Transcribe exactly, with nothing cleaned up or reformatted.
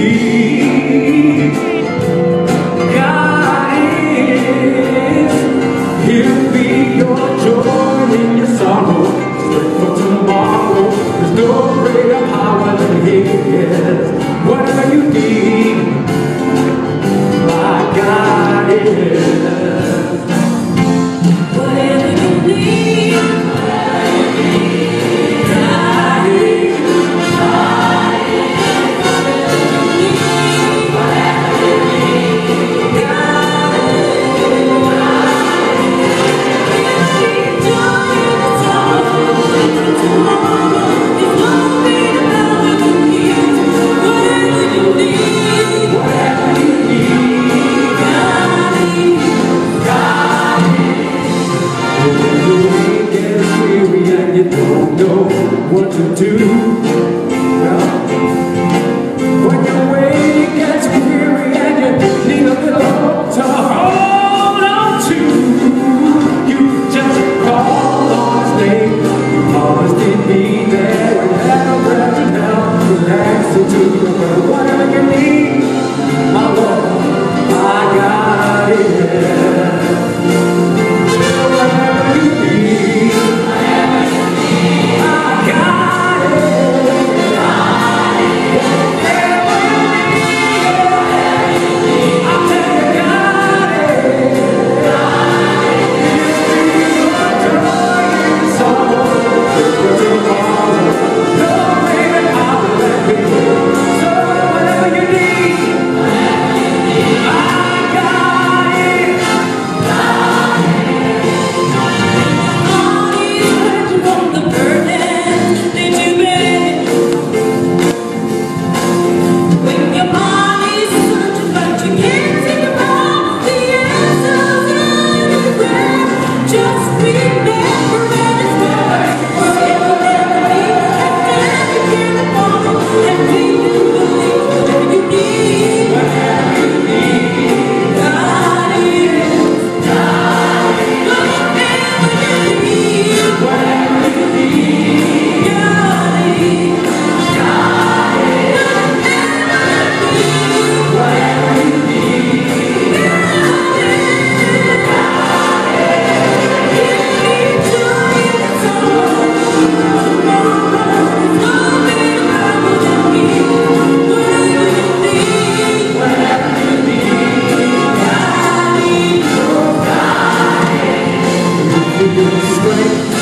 need. God is. He'll be your joy in your sorrow. Strength for tomorrow. There's no greater power than His. Whatever you need, my God is. Whatever you need, God is. Know what to do. Well, when your way gets weary and you need a little hope to hold on to, you just call on His name. You promised He'd be there whenever breath and help. Relax into the world. Whatever you need, my Lord, my God is. Whatever you need. Strength